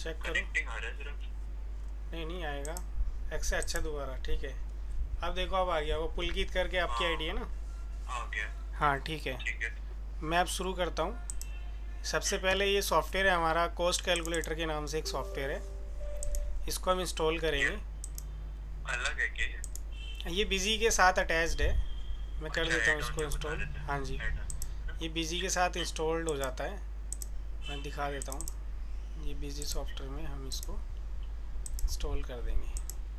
Check करो। Connecting आ रहा है सिर्फ। नहीं नहीं आएगा। एक्से अच्छा दोबारा, ठीक है। अब देखो अब आ गया, वो पुलकित करके आपकी आईडी है हाँ ना। आ गया। हाँ ठीक है। ठीक है। मैं अब शुरू करता हूँ। सबसे पहले ये सॉफ्टवेयर है हमारा, कॉस्ट कैलकुलेटर के नाम से एक सॉफ्टवेयर है। इसको हम इंस्टॉल ये करेंगे। अलग है क्या ये? ये बिजी के साथ अटैच्ड है। मैं कर अच्छा देता हूँ ऐड ऑन इसको जो बता इंस्टॉल। रहे थे। हाँ जी। Add on. ये बिजी के साथ इंस्टॉल्ड हो जाता है। मैं दिखा देता हूँ। ये बिजी सॉफ्टवेयर में हम इसको इंस्टॉल कर देंगे।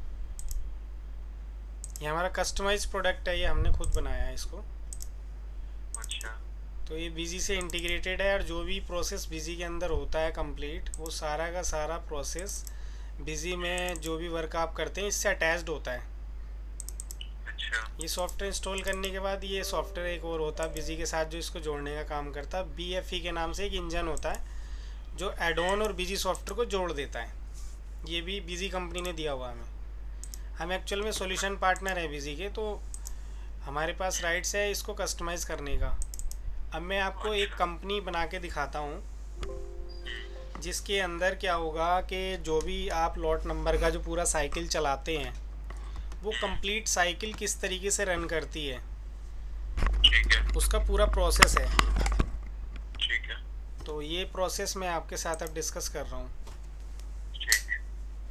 ये हमारा कस्टमाइज प्रोडक्ट है, ये हमने खुद बनाया है इसको। अच्छा। तो ये बिजी से इंटीग्रेटेड है, और जो भी प्रोसेस बिजी के अंदर होता है कंप्लीट, वो सारा का सारा प्रोसेस बिजी में जो भी वर्क आप करते हैं इससे अटैच्ड होता है। अच्छा। ये सॉफ्टवेयर इंस्टॉल करने के बाद ये सॉफ्टवेयर एक और होता है बिजी के साथ जो इसको जोड़ने का काम करता है। BFE के नाम से एक इंजन होता है जो एडोन और बिजी सॉफ्टवेयर को जोड़ देता है। ये भी बिजी कंपनी ने दिया हुआ है हमें। हम एक्चुअल में सॉल्यूशन पार्टनर हैं बिजी के, तो हमारे पास राइट्स है इसको कस्टमाइज़ करने का। अब मैं आपको एक अच्छा। कंपनी बना के दिखाता हूँ जिसके अंदर क्या होगा कि जो भी आप लॉट नंबर का जो पूरा साइकिल चलाते हैं वो कंप्लीट साइकिल किस तरीके से रन करती है, ठीक है। उसका पूरा प्रोसेस है। ठीक है। तो ये प्रोसेस मैं आपके साथ अब डिस्कस कर रहा हूँ। ठीक है।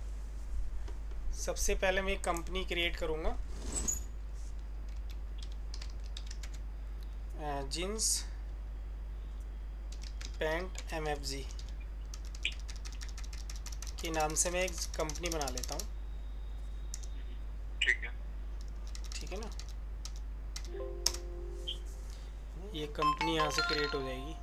सबसे पहले मैं एक कंपनी क्रिएट करूँगा, जीन्स पैंट MFG के नाम से मैं एक कंपनी बना लेता हूँ। ठीक है। ठीक है ना। ये कंपनी यहाँ से क्रिएट हो जाएगी।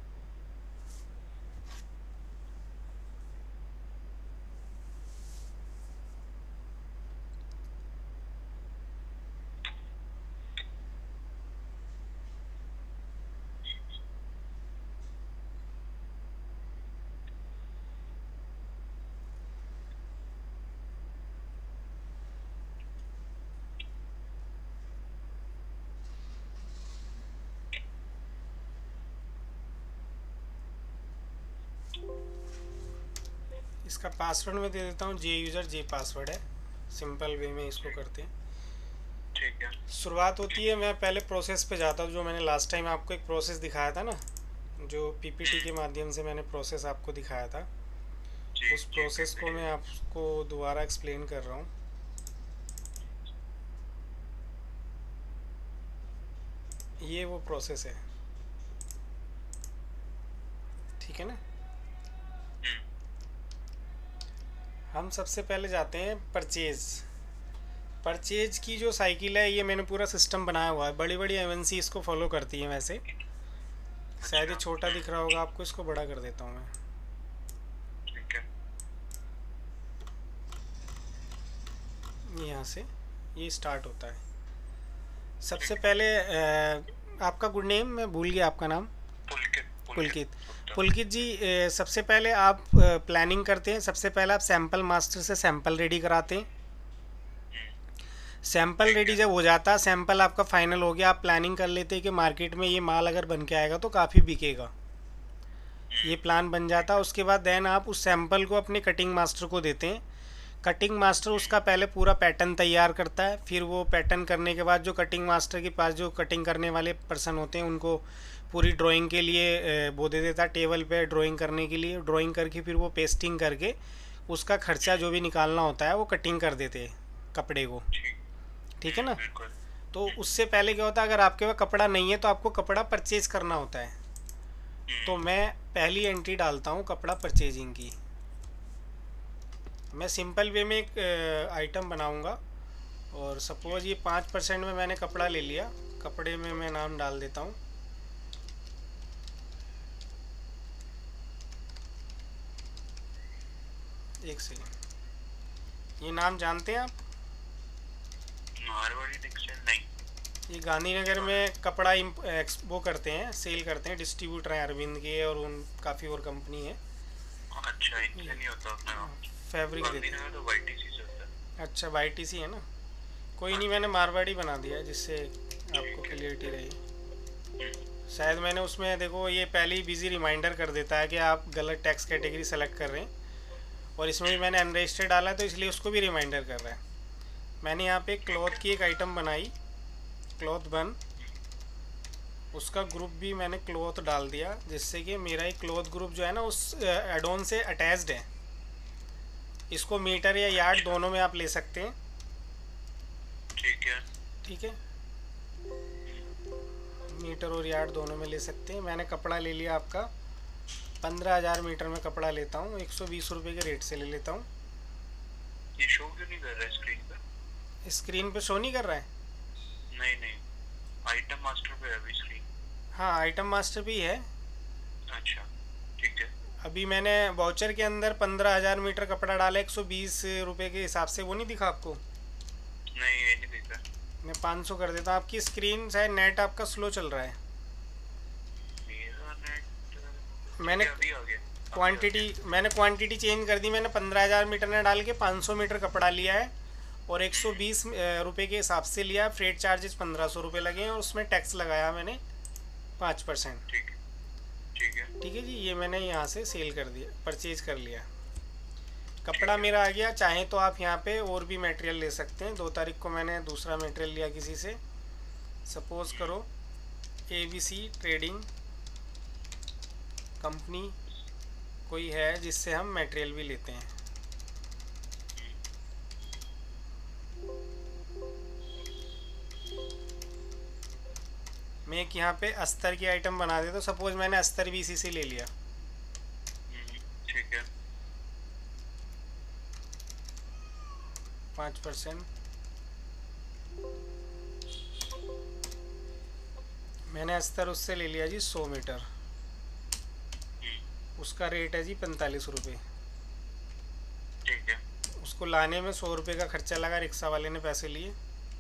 इसका पासवर्ड मैं दे देता हूँ, जे यूज़र जे पासवर्ड है। सिंपल वे में इसको करते हैं। ठीक है। शुरुआत होती है, मैं पहले प्रोसेस पे जाता हूँ। जो मैंने लास्ट टाइम आपको एक प्रोसेस दिखाया था ना, जो PPT के माध्यम से मैंने प्रोसेस आपको दिखाया था, जी उस जी प्रोसेस को मैं आपको दोबारा एक्सप्लेन कर रहा हूँ। ये वो प्रोसेस है, ठीक है ना। हम सबसे पहले जाते हैं परचेज़। परचेज की जो साइकिल है ये मैंने पूरा सिस्टम बनाया हुआ है। बड़ी बड़ी MNC इसको फॉलो करती है वैसे। शायद ये अच्छा। छोटा दिख रहा होगा आपको, इसको बड़ा कर देता हूँ मैं। ठीक है। यहाँ से ये स्टार्ट होता है। सबसे ठीक है। पहले आपका गुड नेम मैं भूल गया आपका नाम। पुलकित। पुलकित। गुप्ता। पुलकित जी, सबसे पहले आप प्लानिंग करते हैं। सबसे पहले आप सैंपल मास्टर से सैंपल रेडी कराते हैं। सैंपल ठीक रेडी है। जब हो जाता है, सैंपल आपका फाइनल हो गया, आप प्लानिंग कर लेते हैं कि मार्केट में ये माल अगर बन के आएगा तो काफ़ी बिकेगा। ये प्लान बन जाता है। उसके बाद देन आप उस सैंपल को अपने कटिंग मास्टर को देते हैं। कटिंग मास्टर उसका पहले पूरा पैटर्न तैयार करता है। फिर वो पैटर्न करने के बाद जो कटिंग मास्टर के पास जो कटिंग करने वाले पर्सन होते हैं उनको पूरी ड्राइंग के लिए वो दे देता है, टेबल पे ड्राइंग करने के लिए। ड्राइंग करके फिर वो पेस्टिंग करके उसका खर्चा जो भी निकालना होता है वो कटिंग कर देते हैं कपड़े को। ठीक। ठीक है ना। बिल्कुल। तो उससे पहले क्या होता है, अगर आपके पास कपड़ा नहीं है तो आपको कपड़ा परचेज करना होता है। तो मैं पहली एंट्री डालता हूँ कपड़ा परचेजिंग की। मैं सिंपल वे में एक आइटम बनाऊंगा, और सपोज ये 5% में मैंने कपड़ा ले लिया। कपड़े में मैं नाम डाल देता हूँ, एक सेकेंड। ये नाम जानते हैं आप? मारवाड़ी डिक्शन नहीं। ये गांधीनगर में कपड़ा वो करते हैं, सेल करते हैं। डिस्ट्रीब्यूटर हैं अरविंद के, और उन काफ़ी और कंपनी है। अच्छा इनसे नहीं होता अपने वहाँ। फैब्रिक देते गांधीनगर हैं। तो YTC से होता है। अच्छा YTC है ना। कोई नहीं, मैंने मारवाड़ी बना दिया है जिससे आपको क्लियरिटी रही। शायद मैंने उसमें देखो ये पहले ही बिजी रिमाइंडर कर देता है कि आप गलत टैक्स कैटेगरी सेलेक्ट कर रहे हैं। और इसमें भी मैंने अनरजिस्टर्ड डाला है तो इसलिए उसको भी रिमाइंडर कर रहा है। मैंने यहाँ पे ठीक क्लॉथ है। की एक आइटम बनाई, क्लॉथ बन, उसका ग्रुप भी मैंने क्लॉथ डाल दिया, जिससे कि मेरा एक क्लॉथ ग्रुप जो है ना उस एडोन से अटैच्ड है। इसको मीटर या यार्ड अच्छा। दोनों में आप ले सकते हैं। ठीक है। ठीक है, मीटर और यार्ड दोनों में ले सकते हैं। मैंने कपड़ा ले लिया आपका 15,000 मीटर में कपड़ा लेता हूँ, 120 रुपये के रेट से ले लेता हूँ। ये शो क्यों नहीं कर रहा है स्क्रीन पे? स्क्रीन पे शो नहीं कर रहा है? नहीं नहीं, आइटम मास्टर पे है अभी स्क्रीन। हाँ, आइटम मास्टर भी है। अच्छा। ठीक है। अभी मैंने वाउचर के अंदर 15,000 मीटर कपड़ा डाला 120 रुपये के हिसाब से, वो नहीं दिखा आपको? नहीं, ये नहीं दिख रहा। मैं 500 कर देता हूँ। आपकी स्क्रीन शायद नेट आपका स्लो चल रहा है। मेरा नेट। ठीक मैंने है, अभी आ गया। अभी आ क्वांटिटी गया। मैंने क्वांटिटी चेंज कर दी। मैंने 15,000 मीटर में डाल के 500 मीटर कपड़ा लिया है और 120 रुपये के हिसाब से लिया। फ्रेट चार्जेस 1,500 रुपये लगे हैं और उसमें टैक्स लगाया मैंने 5%। ठीक है। ठीक है। ठीक है जी, ये मैंने यहाँ से सेल कर दिया, परचेज कर लिया। ठीक कपड़ा है। मेरा आ गया। चाहे तो आप यहाँ पे और भी मटेरियल ले सकते हैं। 2 तारीख को मैंने दूसरा मटेरियल लिया किसी से, सपोज़ करो ABC ट्रेडिंग कंपनी कोई है जिससे हम मटेरियल भी लेते हैं। मैं एक यहाँ पे अस्तर की आइटम बना देता हूँ। सपोज मैंने अस्तर भी इसी से ले लिया। ठीक है। 5%। मैंने अस्तर उससे ले लिया जी 100 मीटर। उसका रेट है जी 45 रुपये। ठीक है। उसको लाने में 100 रुपये का खर्चा लगा, रिक्शा वाले ने पैसे लिए।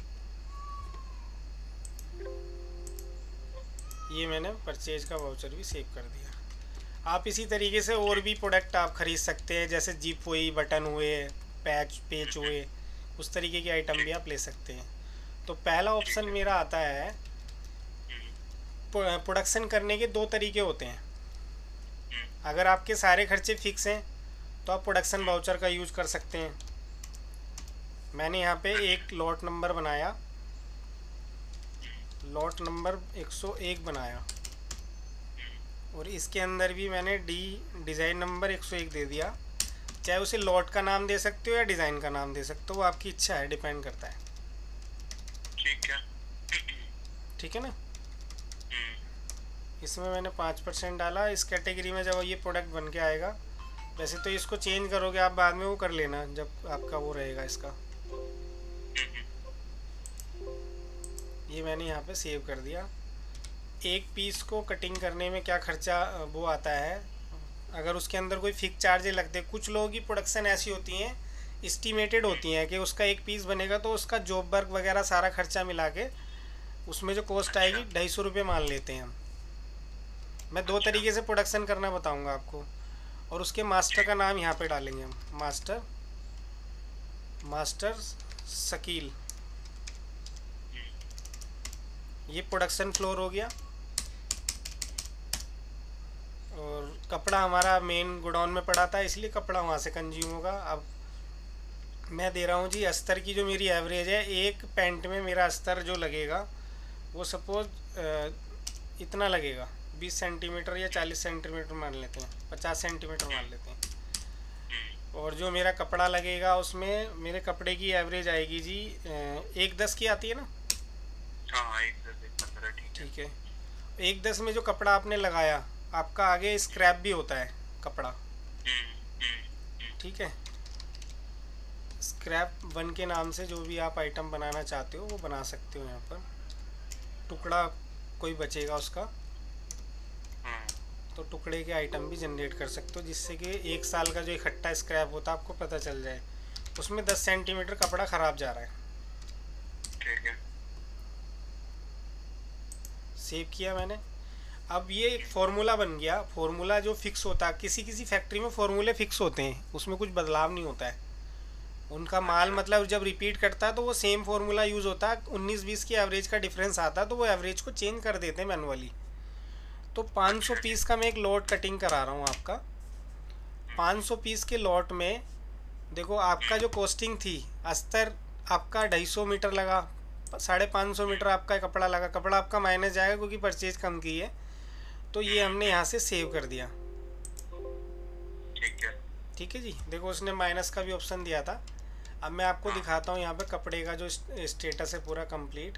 ये मैंने परचेज का वाउचर भी सेव कर दिया। आप इसी तरीके से और भी प्रोडक्ट आप ख़रीद सकते हैं, जैसे जिप हुई, बटन हुए, पेच हुए, उस तरीके की आइटम भी आप ले सकते हैं। तो पहला ऑप्शन मेरा आता है, प्रोडक्शन करने के 2 तरीके होते हैं। अगर आपके सारे खर्चे फिक्स हैं तो आप प्रोडक्शन वाउचर का यूज़ कर सकते हैं। मैंने यहाँ पे एक लॉट नंबर बनाया, लॉट नंबर 101 बनाया, और इसके अंदर भी मैंने डिज़ाइन नंबर 101 दे दिया। चाहे उसे लॉट का नाम दे सकते हो या डिज़ाइन का नाम दे सकते हो, वो आपकी इच्छा है, डिपेंड करता है। ठीक है। ठीक है ना। इसमें मैंने 5% डाला। इस कैटेगरी में जब ये प्रोडक्ट बन के आएगा, वैसे तो इसको चेंज करोगे आप बाद में, वो कर लेना जब आपका वो रहेगा इसका। ये मैंने यहाँ पे सेव कर दिया। एक पीस को कटिंग करने में क्या खर्चा वो आता है, अगर उसके अंदर कोई फिक्स चार्जेस लगते हैं। कुछ लोगों की प्रोडक्शन ऐसी होती हैं, इस्टीमेटेड होती हैं कि उसका एक पीस बनेगा तो उसका जॉब वर्क वगैरह सारा खर्चा मिला के उसमें जो कॉस्ट आएगी 250 रुपये मान लेते हैं हम। मैं 2 तरीके से प्रोडक्शन करना बताऊंगा आपको, और उसके मास्टर का नाम यहाँ पे डालेंगे हम, मास्टर शकील। ये प्रोडक्शन फ्लोर हो गया। और कपड़ा हमारा मेन गोडाउन में पड़ा था, इसलिए कपड़ा वहाँ से कंज्यूम होगा। अब मैं दे रहा हूँ जी अस्तर की जो मेरी एवरेज है, एक पैंट में मेरा अस्तर जो लगेगा वो सपोज इतना लगेगा, 20 सेंटीमीटर या 40 सेंटीमीटर मान लेते हैं, 50 सेंटीमीटर मान लेते हैं। और जो मेरा कपड़ा लगेगा उसमें मेरे कपड़े की एवरेज आएगी जी 1/10 की आती है ना। हाँ, 1/10 1/15। ठीक है। ठीक है, 1/10 में जो कपड़ा आपने लगाया, आपका आगे स्क्रैप भी होता है कपड़ा। ठीक है, स्क्रैप 1 के नाम से जो भी आप आइटम बनाना चाहते हो वो बना सकते हो। यहाँ पर टुकड़ा कोई बचेगा उसका, तो टुकड़े के आइटम भी जनरेट कर सकते हो, जिससे कि 1 साल का जो इकट्ठा स्क्रैप होता है आपको पता चल जाए। उसमें 10 सेंटीमीटर कपड़ा ख़राब जा रहा है। ठीक है। सेव किया मैंने। अब ये एक फार्मूला बन गया। फार्मूला जो फिक्स होता है, किसी किसी फैक्ट्री में फार्मूले फिक्स होते हैं, उसमें कुछ बदलाव नहीं होता है। उनका माल मतलब जब रिपीट करता है तो वो सेम फार्मूला यूज़ होता है। 19-20 की एवरेज का डिफरेंस आता है तो वो एवरेज को चेंज कर देते हैं मैनुअली। तो 500 पीस का मैं एक लॉट कटिंग करा रहा हूँ आपका। 500 पीस के लॉट में देखो आपका जो कॉस्टिंग थी, अस्तर आपका 250 मीटर लगा, 550 मीटर आपका कपड़ा लगा, कपड़ा आपका माइनस जाएगा क्योंकि परचेज कम की है, तो ये हमने यहाँ से सेव कर दिया। ठीक है। ठीक है जी, देखो उसने माइनस का भी ऑप्शन दिया था। अब मैं आपको दिखाता हूँ यहाँ पे कपड़े का जो स्टेटस है पूरा कंप्लीट।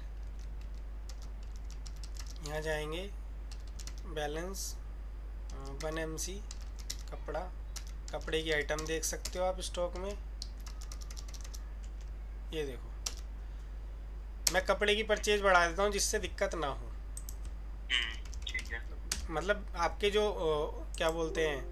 यहाँ जाएंगे बैलेंस 1 MC कपड़ा, कपड़े की आइटम देख सकते हो आप स्टॉक में। ये देखो मैं कपड़े की परचेज बढ़ा देता हूँ जिससे दिक्कत ना हो। ठीक है। मतलब आपके जो क्या बोलते हैं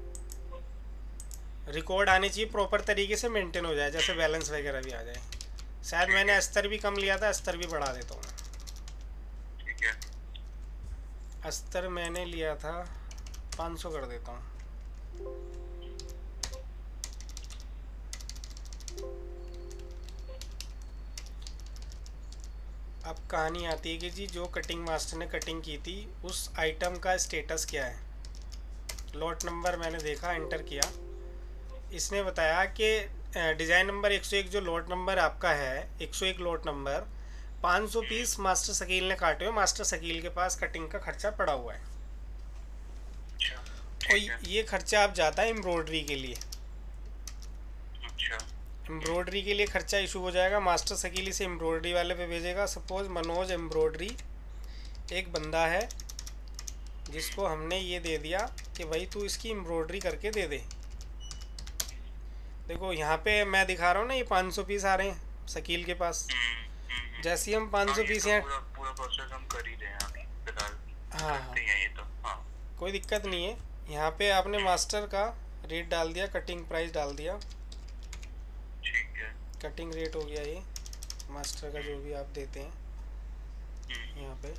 रिकॉर्ड आने चाहिए प्रॉपर तरीके से मेंटेन हो जाए, जैसे बैलेंस वगैरह भी आ जाए। शायद मैंने अस्तर भी कम लिया था, अस्तर भी बढ़ा देता हूँ मैं। ठीक है। अस्तर मैंने लिया था 500 कर देता हूँ। अब कहानी आती है कि जी जो कटिंग मास्टर ने कटिंग की थी उस आइटम का स्टेटस क्या है। लॉट नंबर मैंने देखा, एंटर किया, इसने बताया कि डिज़ाइन नंबर 101 जो लॉट नंबर आपका है, 101 lot number 500 piece master Shakeel ने काटे हुए, मास्टर शकील के पास कटिंग का खर्चा पड़ा हुआ है। अच्छा। और ठीक है। ये खर्चा अब जाता है एम्ब्रॉयडरी के लिए। अच्छा। एम्ब्रॉयडरी के लिए खर्चा इशू हो जाएगा, मास्टर शकील इसे एम्ब्रॉयडरी वाले पे भेजेगा। सपोज मनोज एम्ब्रॉयडरी एक बंदा है जिसको हमने ये दे दिया कि भाई तू इसकी एम्ब्रॉयडरी करके दे दे। देखो यहाँ पे मैं दिखा रहा हूँ ना, ये 500 पीस आ रहे हैं शकील के पास। जैसे ही हम 500 पीस हैं, पूरा प्रोसेस हम कर ही रहे हैं अभी फिलहाल। हाँ करते हैं ये तो। हाँ। कोई दिक्कत नहीं है। यहाँ पे आपने मास्टर का रेट डाल दिया, कटिंग प्राइस डाल दिया, ठीक है। कटिंग रेट हो गया ये मास्टर का जो भी आप देते हैं। यहाँ पे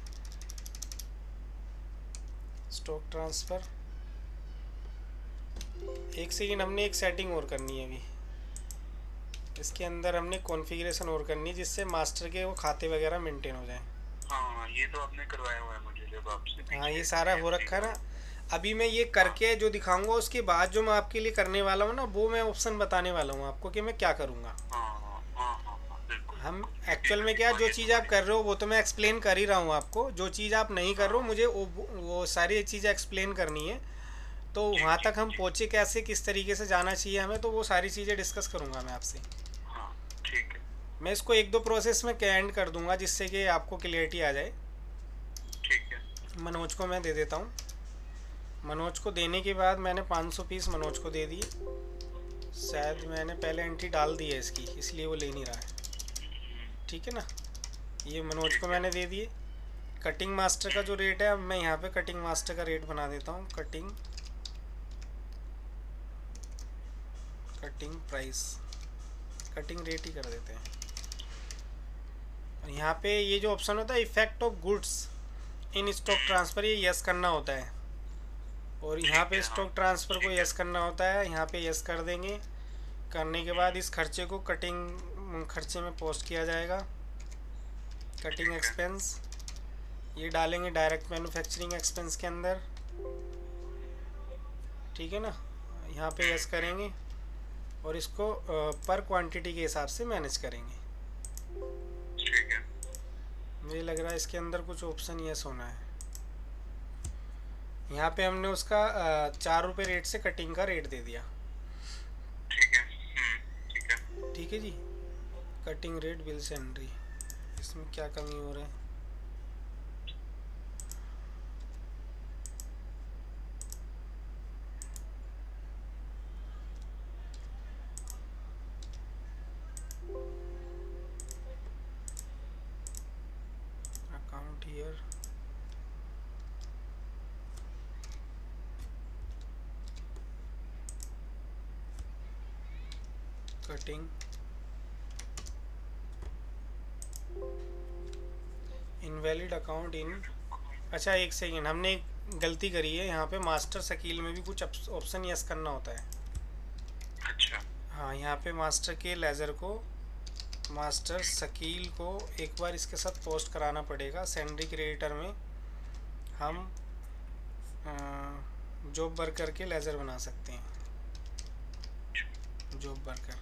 स्टॉक ट्रांसफ़र, एक सेकेंड, हमने एक सेटिंग और करनी है अभी इसके अंदर, हमने कॉन्फ़िगरेशन और करनी है जिससे मास्टर के वो खाते वगैरह मेंटेन हो जाए। हाँ ये तो आपने करवाया हुआ है मुझे जब आपसे। हाँ ये सारा हो रखा है ना। अभी मैं ये करके जो दिखाऊंगा उसके बाद जो मैं आपके लिए करने वाला हूँ ना, वो मैं ऑप्शन बताने वाला हूँ आपको कि मैं क्या करूँगा। हाँ हाँ हाँ हाँ हाँ, बिल्कुल हम बिल्कुल। एक्चुअल में क्या, जो चीज़ आप कर रहे हो वो तो मैं एक्सप्लेन कर ही रहा हूँ आपको, जो चीज़ आप नहीं कर रहे हो मुझे वो सारी चीज़ें एक्सप्लेन करनी है। तो वहाँ तक हम पहुँचे कैसे, किस तरीके से जाना चाहिए हमें, तो वो सारी चीज़ें डिस्कस करूँगा मैं आपसे। हाँ ठीक है। मैं इसको 1-2 प्रोसेस में एंड कर दूँगा जिससे कि आपको क्लियरिटी आ जाए। ठीक है। मनोज को मैं दे देता हूँ। मनोज को देने के बाद मैंने 500 पीस मनोज को दे दिए। शायद मैंने पहले एंट्री डाल दी है इसकी, इसलिए वो ले नहीं रहा है। ठीक है ना, ये मनोज को मैंने दे दिए। कटिंग मास्टर का जो रेट है, अब मैं यहाँ पे कटिंग मास्टर का रेट बना देता हूँ। कटिंग प्राइस, कटिंग रेट ही कर देते हैं। और यहाँ पे ये जो ऑप्शन होता है effect of goods in stock transfer, ये यस करना होता है। और यहाँ पे स्टॉक ट्रांसफ़र को यस करना होता है, यहाँ पे यस कर देंगे। करने के बाद इस खर्चे को कटिंग खर्चे में पोस्ट किया जाएगा। कटिंग एक्सपेंस ये डालेंगे डायरेक्ट मैन्युफैक्चरिंग एक्सपेंस के अंदर। ठीक है ना, यहाँ पे यस करेंगे और इसको पर क्वांटिटी के हिसाब से मैनेज करेंगे। ठीक है। मुझे लग रहा है इसके अंदर कुछ ऑप्शन यस होना है। यहाँ पे हमने उसका 4 रुपये रेट से कटिंग का रेट दे दिया। ठीक है। ठीक है। ठीक है जी, कटिंग रेट बिल से एंट्री, इसमें क्या कमी हो रहा है। Account here, cutting, invalid account in. अच्छा एक सेकेंड, हमने एक गलती करी है यहाँ पे, मास्टर शकील में भी कुछ ऑप्शन यस करना होता है। अच्छा। हाँ यहाँ पे मास्टर के लेज़र को, मास्टर शकील को एक बार इसके साथ पोस्ट कराना पड़ेगा। सैंडरी क्रिएटर में हम जॉब वर्कर के लेज़र बना सकते हैं। जॉब वर्कर,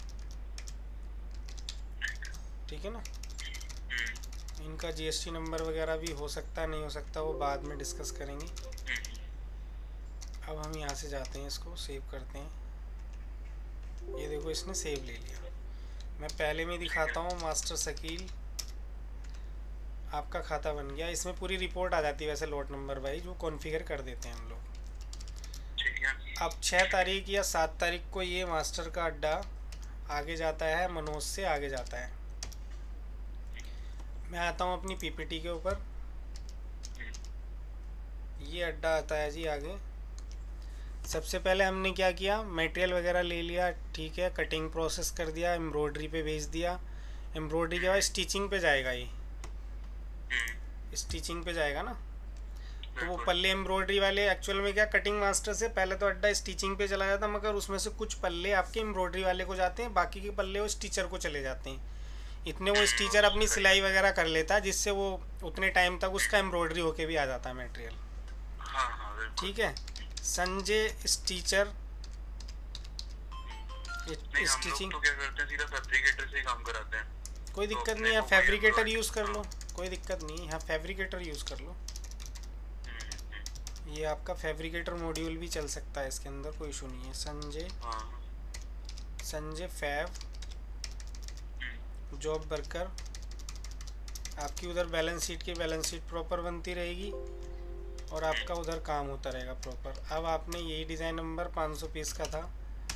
ठीक है ना। इनका जीएसटी नंबर वगैरह भी हो सकता नहीं हो सकता, वो बाद में डिस्कस करेंगे। अब हम यहाँ से जाते हैं, इसको सेव करते हैं। ये देखो इसने सेव ले लिया। मैं पहले में दिखाता हूँ, मास्टर शकील आपका खाता बन गया। इसमें पूरी रिपोर्ट आ जाती है वैसे लॉट नंबर वाइज, वो कॉन्फ़िगर कर देते हैं हम लोग। अब 6 तारीख या 7 तारीख को ये मास्टर का अड्डा आगे जाता है, मनोज से आगे जाता है। मैं आता हूँ अपनी पीपीटी के ऊपर। ये अड्डा आता है जी आगे। सबसे पहले हमने क्या किया, मटेरियल वगैरह ले लिया, ठीक है, कटिंग प्रोसेस कर दिया, एम्ब्रॉयडरी पे भेज दिया। एम्ब्रॉयडरी के बाद स्टिचिंग पे जाएगा, ये स्टिचिंग पे जाएगा ना। तो वो पल्ले एम्ब्रॉयडरी वाले एक्चुअल में क्या, कटिंग मास्टर से पहले तो अड्डा स्टिचिंग पे चला जाता, मगर उसमें से कुछ पल्ले आपके एम्ब्रॉयडरी वाले को जाते हैं, बाकी के पल्ले वो स्टिचर को चले जाते हैं। इतने वो स्टिचर अपनी सिलाई वगैरह कर लेता है, जिससे वो उतने टाइम तक उसका एम्ब्रॉयडरी होके भी आ जाता है मटेरियल। ठीक है, संजय स्टिचर स्टिचिंग। तो क्या करते हैं, सीधा फैब्रिकेटर से ही काम कराते हैं। कोई दिक्कत नहीं है, फैब्रिकेटर यूज़ कर लो, कोई दिक्कत नहीं है, यहाँ फैब्रिकेटर यूज़ कर लो। ये आपका फैब्रिकेटर मॉड्यूल भी चल सकता है इसके अंदर, कोई इशू नहीं है। Sanjay fab job worker. आपकी उधर बैलेंस शीट की बैलेंस शीट प्रॉपर बनती रहेगी और आपका उधर काम होता रहेगा प्रॉपर। अब आपने यही डिज़ाइन नंबर 500 पीस का था,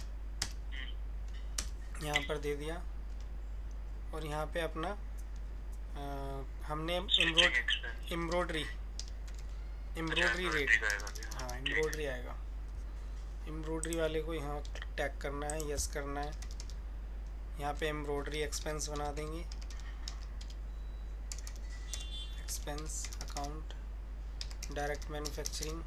यहाँ पर दे दिया, और यहाँ पे अपना हमने एम्ब्रॉयडरी रेट, हाँ एम्ब्रॉयडरी आएगा। एम्ब्रॉयडरी वाले को यहाँ टैग करना है, यस करना है। यहाँ पे एम्ब्रॉयडरी एक्सपेंस बना देंगे, एक्सपेंस अकाउंट डायरेक्ट मैन्युफैक्चरिंग।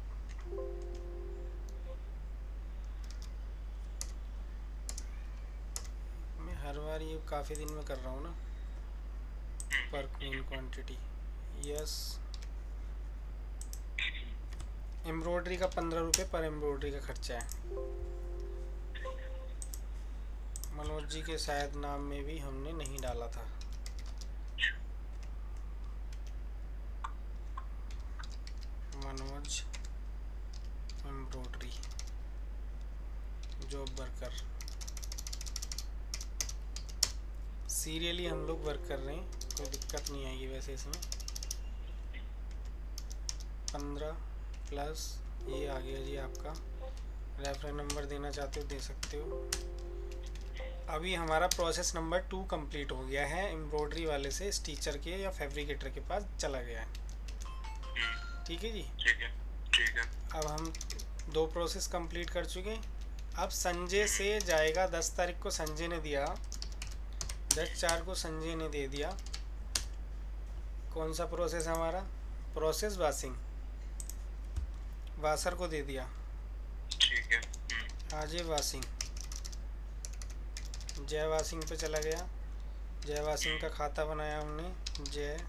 मैं हर बार ये काफ़ी दिन में कर रहा हूँ ना। पर क्वीन क्वांटिटी, यस। एम्ब्रॉयडरी का 15 रुपये पर एम्ब्रॉयडरी का खर्चा है। मनोज जी के शायद नाम में भी हमने नहीं डाला था। Manoj embroidery job worker. Serially हम लोग वर्क कर रहे हैं, कोई दिक्कत नहीं आएगी वैसे इसमें। 15 प्लस ये आ गया जी आपका। रेफरेंस नंबर देना चाहते हो दे सकते हो। अभी हमारा प्रोसेस नंबर 2 कंप्लीट हो गया है, एम्ब्रॉयडरी वाले से स्टिचर के या फैब्रिकेटर के पास चला गया है। ठीक है जी, ठीक है। अब हम 2 प्रोसेस कंप्लीट कर चुके हैं। अब संजय से जाएगा, 10 तारीख को संजय ने दिया, 10/4 को संजय ने दे दिया। कौन सा प्रोसेस हमारा, प्रोसेस वाशिंग, वाशर को दे दिया। ठीक है। अजय वाशिंग, जय वाशिंग पे चला गया। जय वाशिंग का खाता बनाया हमने, Jai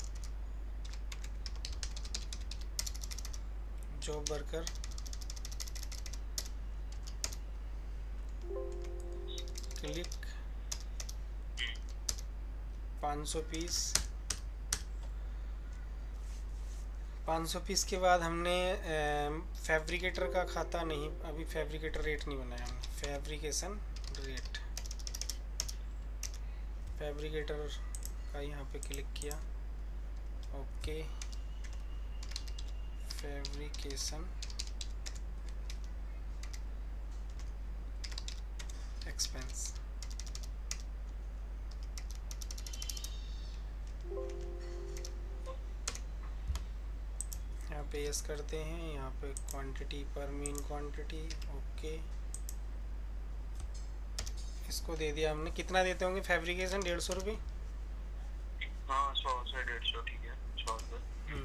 job worker, click 500 piece. 500 piece के बाद हमने फैब्रिकेटर का खाता नहीं, अभी फैब्रिकेटर रेट नहीं बनाया हमने। फैब्रिकेशन रेट, फैब्रिकेटर का यहाँ पे क्लिक किया, ओके। फैब्रिकेशन एक्सपेंस, यहाँ पे यस करते हैं। यहाँ पे क्वांटिटी पर मीन क्वांटिटी, ओके। इसको दे दिया हमने। कितना देते होंगे फैब्रिकेशन, 150 रुपये। हाँ 100 से 150, ठीक है 100 रुपये।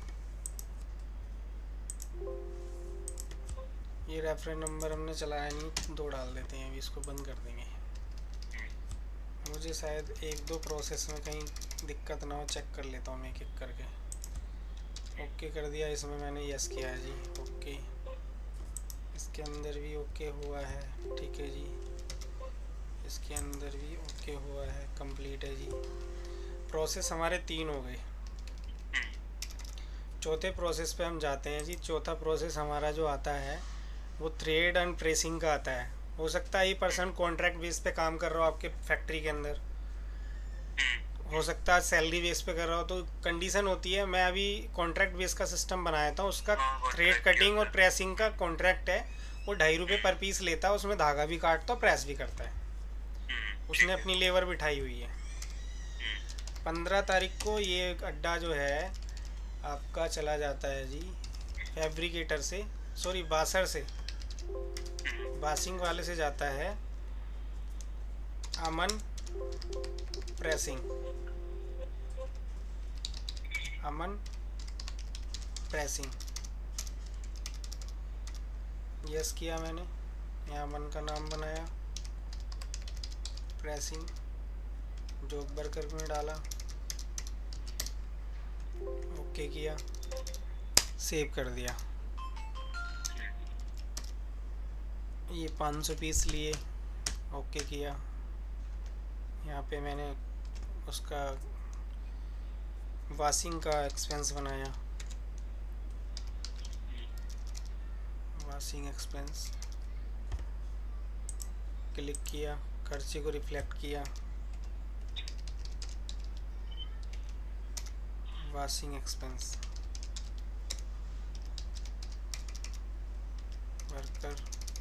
ये रेफरेंस नंबर हमने चलाया नहीं, 2 डाल देते हैं, अभी इसको बंद कर देंगे। मुझे शायद 1-2 प्रोसेस में कहीं दिक्कत ना हो, चेक कर लेता हूँ मैं एक एक करके। ओके कर दिया, इसमें मैंने यस किया है जी, ओके। इसके अंदर भी ओके हुआ है, ठीक है जी। इसके अंदर भी ओके हुआ है, कंप्लीट है जी। प्रोसेस हमारे 3 हो गए। चौथे प्रोसेस पे हम जाते हैं जी। चौथा प्रोसेस हमारा जो आता है वो थ्रेड एंड प्रेसिंग का आता है। हो सकता है ये पर्सन कॉन्ट्रैक्ट बेस पे काम कर रहा हो आपके फैक्ट्री के अंदर, हो सकता है सैलरी बेस पे कर रहा हो। तो कंडीशन होती है, मैं अभी कॉन्ट्रैक्ट बेस का सिस्टम बनाया था, उसका हाँ थ्रेड कॉन्ट्रैक्ट के कटिंग और अंदर। प्रेसिंग का कॉन्ट्रैक्ट है। वो ₹2.5 पर पीस लेता है, उसमें धागा भी काटता है, प्रेस भी करता है। उसने ठीक है। अपनी लेबर बिठाई हुई है। 15 तारीख को ये अड्डा जो है आपका चला जाता है जी फैब्रिकेटर से, सॉरी बासर से, बासिंग वाले से जाता है Aman pressing. Aman pressing yes किया मैंने, यहाँ अमन का नाम बनाया, प्रेसिंग जॉब वर्कर में डाला, ओके किया, सेव कर दिया। ये 500 पीस लिए, ओके किया। यहाँ पे मैंने उसका वाशिंग का एक्सपेंस बनाया, वाशिंग एक्सपेंस क्लिक किया, खर्चे को रिफ्लेक्ट किया, वाशिंग एक्सपेंस वर्कर,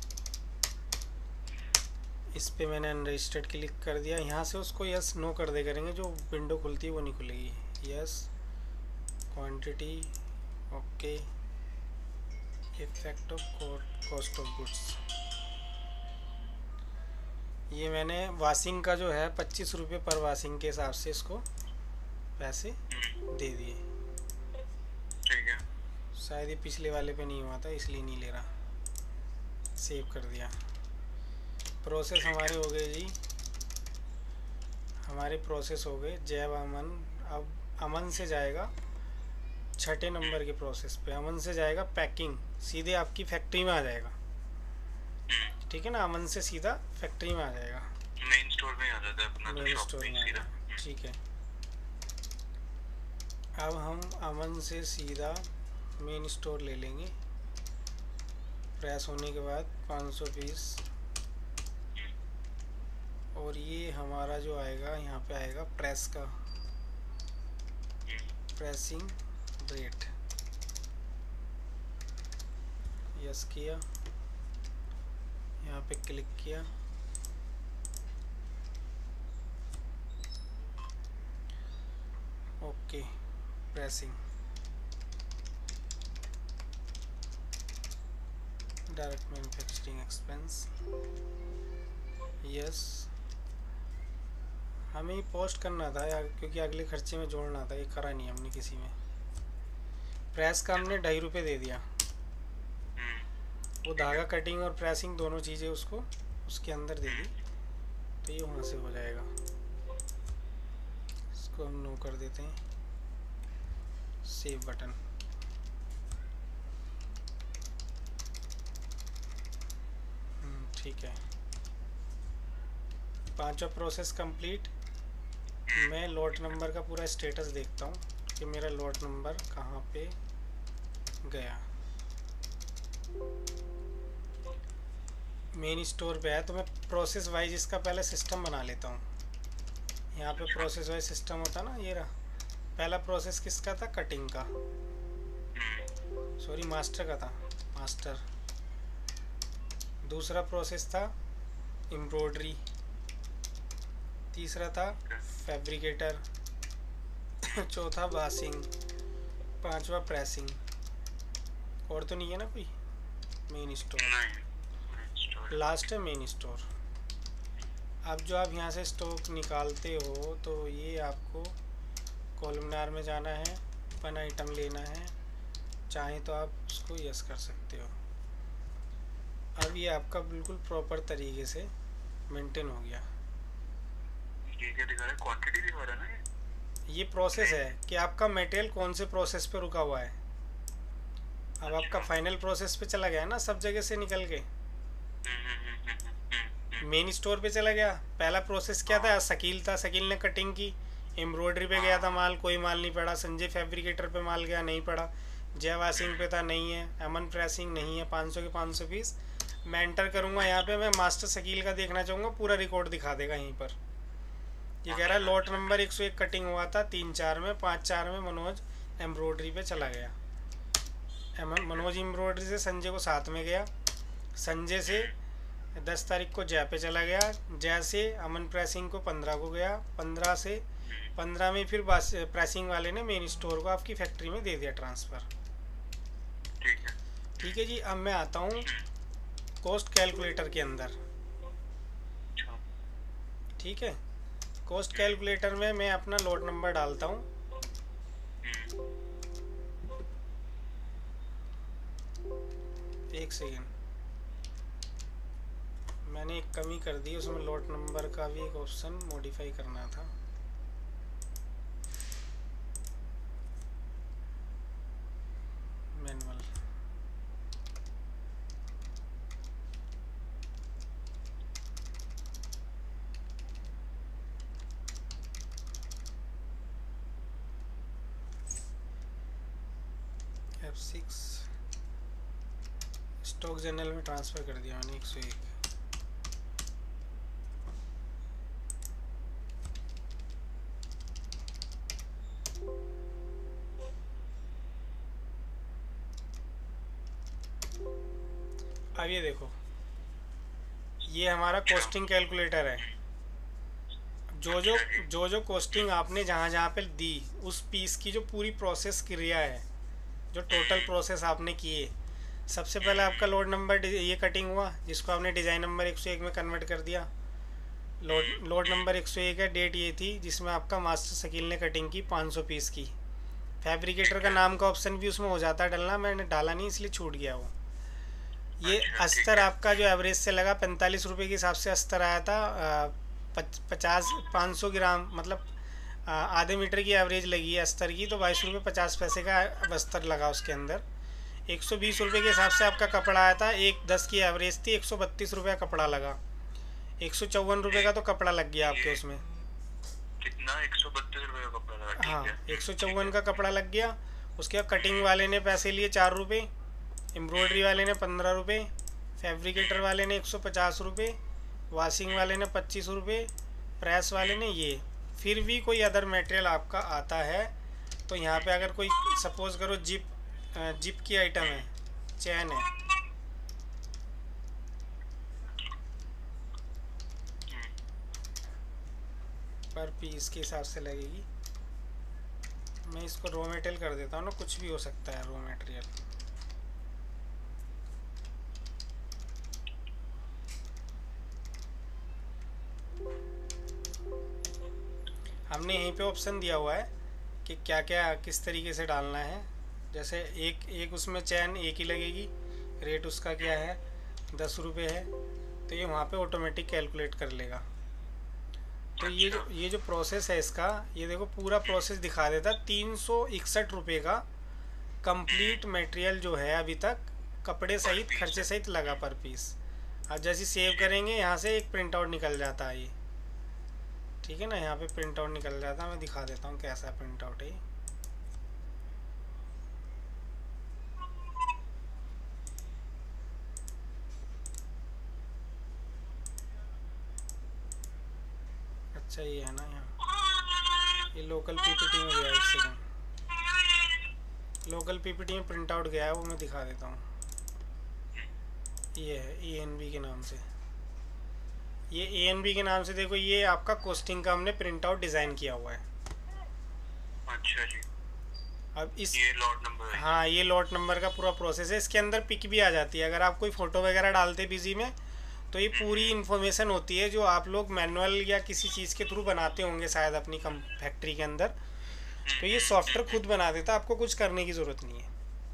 इस पे मैंने अनरजिस्टर्ड क्लिक कर दिया। यहाँ से उसको यस नो कर दे करेंगे, जो विंडो खुलती है वो नहीं खुलेगी। Yes, quantity okay, effect of cost of goods. ये मैंने वाशिंग का जो है 25 रुपये पर वाशिंग के हिसाब से इसको पैसे दे दिए। ठीक है। शायद ये पिछले वाले पे नहीं हुआ था इसलिए नहीं ले रहा, सेव कर दिया। प्रोसेस हमारे हो गए जी, हमारे प्रोसेस हो गए। जैब अमन, अब अमन से जाएगा 6ठे नंबर के प्रोसेस पे। अमन से जाएगा पैकिंग, सीधे आपकी फैक्ट्री में आ जाएगा, ठीक है ना। अमन से सीधा फैक्ट्री में आ जाएगा, मेन स्टोर में आ जाता है अपना, तो मेन शॉप स्टोर पे में आ सीधा। जाएगा, ठीक है। अब हम अमन से सीधा मेन स्टोर ले लेंगे। प्रेस होने के बाद 500 पीस, और ये हमारा जो आएगा यहाँ पे आएगा प्रेस का, प्रेसिंग रेट, यस किया, यहाँ पे क्लिक किया, okay, pressing, direct manufacturing expense, yes. हमें पोस्ट करना था यार, क्योंकि अगले खर्चे में जोड़ना था, ये करा नहीं हमने किसी में। प्रेस का हमने ₹2.5 दे दिया, वो धागा कटिंग और प्रेसिंग दोनों चीज़ें उसको उसके अंदर दे दी, तो ये वहाँ से हो जाएगा। इसको हम नो कर देते हैं, सेव बटन। ठीक है, 5वां प्रोसेस कंप्लीट। मैं लॉट नंबर का पूरा स्टेटस देखता हूँ कि मेरा लॉट नंबर कहाँ पे गया। मेन स्टोर पे है, तो मैं प्रोसेस वाइज इसका पहले सिस्टम बना लेता हूँ। यहाँ पे प्रोसेस वाइज सिस्टम होता ना, ये रहा। पहला प्रोसेस किसका था? कटिंग का, सॉरी मास्टर का था, मास्टर। दूसरा प्रोसेस था एम्ब्रॉयडरी, तीसरा था फैब्रिकेटर, चौथा वाशिंग, 5वां प्रेसिंग। और तो नहीं है ना कोई? मेन स्टोर, लास्ट है मेन स्टोर। अब जो आप यहाँ से स्टॉक निकालते हो, तो ये आपको कॉलमनार में जाना है, वन आइटम लेना है, चाहे तो आप उसको यस कर सकते हो। अब ये आपका बिल्कुल प्रॉपर तरीके से मेंटेन हो गया। ये क्या दिखा रहा है? क्वांटिटी दिखा रहा है ना ये प्रोसेस है कि आपका मटेरियल कौन से प्रोसेस पे रुका हुआ है। अब आपका फाइनल प्रोसेस पे चला गया ना, सब जगह से निकल के। मेन स्टोर पे चला गया। पहला प्रोसेस क्या था, शकील था, शकील ने कटिंग की। एम्ब्रॉयडरी पे गया था माल, कोई माल नहीं पड़ा। संजय फैब्रिकेटर पे माल गया, नहीं पड़ा। जय वाशिंग पे था, नहीं है। अमन प्रेसिंग नहीं है, 500 के 500 पीस। मैं एंटर करूँगा यहाँ पे, मैं मास्टर शकील का देखना चाहूँगा, पूरा रिकॉर्ड दिखा देगा यहीं पर। ये कह रहा है लॉट नंबर 101 कटिंग हुआ था 3-4 में, 5-4 में मनोज एम्ब्रॉयडरी पे चला गया। मनोज एम्ब्रॉयडरी से संजय को साथ में गया। संजय से 10 तारीख को जय पे चला गया। जय से अमन प्रेसिंग को 15 को गया। 15 से 15 में फिर प्रेसिंग वाले ने मेन स्टोर को आपकी फैक्ट्री में दे दिया ट्रांसफ़र। ठीक है जी। अब मैं आता हूँ कॉस्ट कैलकुलेटर के अंदर। ठीक है, कॉस्ट कैलकुलेटर में मैं अपना लॉट नंबर डालता हूँ। एक सेकेंड, मैंने एक कमी कर दी, उसमें लॉट नंबर का भी एक ऑप्शन मॉडिफाई करना था। मैनुअल, F6 स्टॉक जनरल में ट्रांसफ़र कर दिया मैंने 101। अब ये देखो, ये हमारा कॉस्टिंग कैलकुलेटर है। जो कॉस्टिंग आपने जहाँ जहाँ पे दी, उस पीस की जो पूरी प्रोसेस क्रिया है, जो टोटल प्रोसेस आपने किए। सबसे पहले आपका लोड नंबर ये कटिंग हुआ, जिसको आपने डिज़ाइन नंबर 101 में कन्वर्ट कर दिया। लोड नंबर 101 है, डेट ये थी जिसमें आपका मास्टर शकील ने कटिंग की 500 पीस की। फैब्रिकेटर का नाम का ऑप्शन भी उसमें हो जाता है डलना, मैंने डाला नहीं इसलिए छूट गया वो। ये अस्तर आपका जो एवरेज से लगा 45 रुपये के हिसाब से अस्तर आया था। 500 ग्राम मतलब आधे मीटर की एवरेज लगी है अस्तर की, तो 22 रुपये 50 पैसे का अस्तर लगा उसके अंदर। 120 रुपये के हिसाब से आपका कपड़ा आया था, 110 की एवरेज थी, 132 रुपये कपड़ा लगा। 154 रुपये का तो कपड़ा लग गया आपके उसमें। कितना? 132 रुपये का कपड़ा लगा? हाँ, 154 का कपड़ा लग गया। उसके बाद कटिंग वाले ने पैसे लिए 4 रुपये, एम्ब्रॉयडरी वाले ने 15 रुपये, फैब्रिकेटर वाले ने 150 रुपये, वॉशिंग वाले ने 25 रुपये, प्रेस वाले ने ये। फिर भी कोई अदर मटेरियल आपका आता है तो यहाँ पे अगर कोई सपोज़ करो जिप की आइटम है, चैन है, पर पीस के हिसाब से लगेगी। मैं इसको रॉ मटेरियल कर देता हूँ ना, कुछ भी हो सकता है रॉ मटेरियल। हमने यहीं पे ऑप्शन दिया हुआ है कि क्या क्या किस तरीके से डालना है। जैसे एक उसमें चैन एक ही लगेगी, रेट उसका क्या है 10 रुपये है, तो ये वहाँ पे ऑटोमेटिक कैलकुलेट कर लेगा। तो ये जो प्रोसेस है इसका, ये देखो पूरा प्रोसेस दिखा देता। 361 रुपये का कंप्लीट मटेरियल जो है अभी तक कपड़े सहित खर्चे सहित लगा पर पीस। अब जैसे सेव करेंगे यहाँ से एक प्रिंट आउट निकल जाता है ये, ठीक है ना, यहाँ पे प्रिंट आउट निकल जाता है। मैं दिखा देता हूँ कैसा प्रिंट आउट है। अच्छा ये है ना, यहाँ ये लोकल पीपीटी में गया। एक सेकंड, लोकल पीपीटी में प्रिंट आउट गया है, वो मैं दिखा देता हूँ। ये है ENB के नाम से, ये ENB के नाम से देखो, ये आपका कॉस्टिंग का हमने प्रिंट आउट डिज़ाइन किया हुआ है। अच्छा जी। अब ये लॉट नंबर है। हाँ, ये लॉट नंबर का पूरा प्रोसेस है। इसके अंदर पिक भी आ जाती है, अगर आप कोई फ़ोटो वगैरह डालते बिजी में, तो ये पूरी इन्फॉर्मेशन होती है जो आप लोग मैनुअल या किसी चीज़ के थ्रू बनाते होंगे शायद अपनी फैक्ट्री के अंदर। तो ये सॉफ्टवेयर खुद बना देता है, आपको कुछ करने की ज़रूरत नहीं है।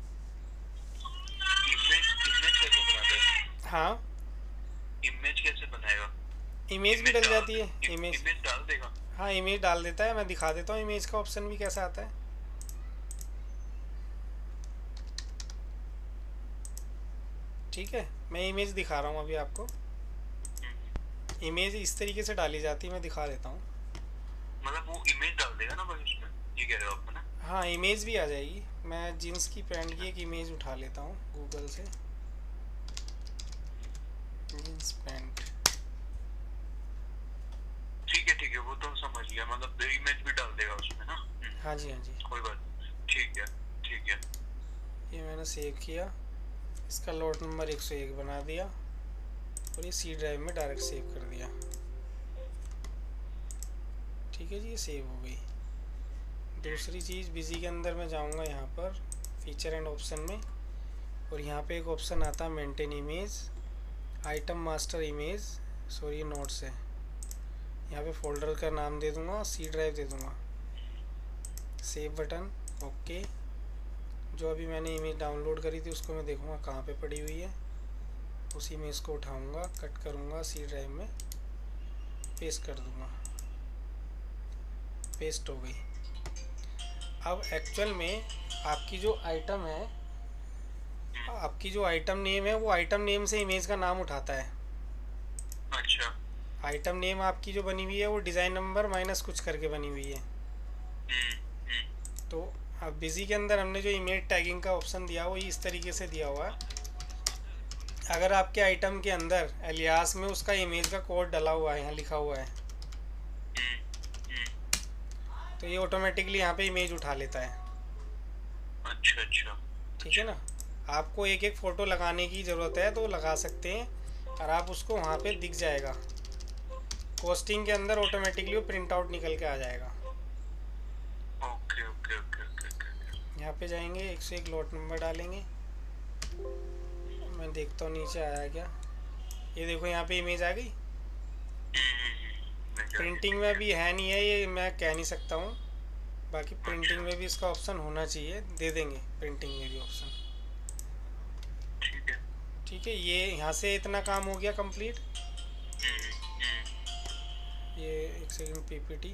इमेज कैसे बनाता है? हाँ, इमेज कैसे बनाएगा? इमेज भी डल जाती है। इमेज डाल देगा? हाँ, इमेज डाल देता है। मैं दिखा देता हूँ इमेज का ऑप्शन भी कैसा आता है। ठीक है, मैं इमेज दिखा रहा हूँ अभी आपको। इमेज इस तरीके से डाली जाती है, मैं दिखा देता हूँ। मतलब वो इमेज डाल देगा ना बस उसमें, ये कह रहे हो आप, है ना? हाँ, इमेज भी आ जाएगी। मैं जीन्स की पैंट की अच्छा। एक इमेज उठा लेता हूँ गूगल से। Jeans pant. ठीक है, वो तो समझ गया, मतलब इमेज भी डाल देगा उसमें ना। हाँ जी, हाँ जी। कोई बात नहीं। ठीक है, ठीक है। ये मैंने सेव किया। इसका लॉट नंबर 101 बना दिया और ये सी ड्राइव में डायरेक्ट सेव कर दिया। ठीक है जी, ये सेव हो गई। दूसरी चीज़, बिजी के अंदर मैं जाऊंगा यहाँ पर फीचर एंड ऑप्शन में, और यहाँ पे एक ऑप्शन आता है maintain image, item master image, sorry notes है। यहाँ पे फोल्डर का नाम दे दूँगा, सी ड्राइव दे दूँगा, सेव बटन, ओके। जो अभी मैंने इमेज डाउनलोड करी थी उसको मैं देखूँगा कहाँ पे पड़ी हुई है, उस इमेज को उठाऊँगा, कट करूँगा, सी ड्राइव में पेस्ट कर दूँगा। पेस्ट हो गई। अब एक्चुअल में आपकी जो आइटम है, आपकी जो आइटम नेम है, वो आइटम नेम से इमेज का नाम उठाता है। अच्छा। आइटम नेम आपकी जो बनी हुई है वो डिज़ाइन नंबर माइनस कुछ करके बनी हुई है। तो अब बिजी के अंदर हमने जो इमेज टैगिंग का ऑप्शन दिया वो इस तरीके से दिया हुआ है। अगर आपके आइटम के अंदर एलियास में उसका इमेज का कोड डला हुआ है, यहाँ लिखा हुआ है, तो ये ऑटोमेटिकली यहाँ पे इमेज उठा लेता है। अच्छा अच्छा। ठीक है ना। आपको एक एक फ़ोटो लगाने की ज़रूरत है तो लगा सकते हैं, और आप उसको वहाँ पे दिख जाएगा कॉस्टिंग के अंदर, ऑटोमेटिकली वो प्रिंट आउट निकल के आ जाएगा। Okay okay okay okay okay. यहाँ पे जाएंगे, 101 लॉट नंबर डालेंगे। मैं देखता हूँ नीचे आया क्या। ये देखो यहाँ पे इमेज आ गई। प्रिंटिंग में भी है नहीं है ये, मैं कह नहीं सकता हूँ। बाकी प्रिंटिंग में भी इसका ऑप्शन होना चाहिए, दे देंगे प्रिंटिंग में भी ऑप्शन। ठीक है। ठीक है, ये यहाँ से इतना काम हो गया कंप्लीट। ये एक सेकंड, पीपीटी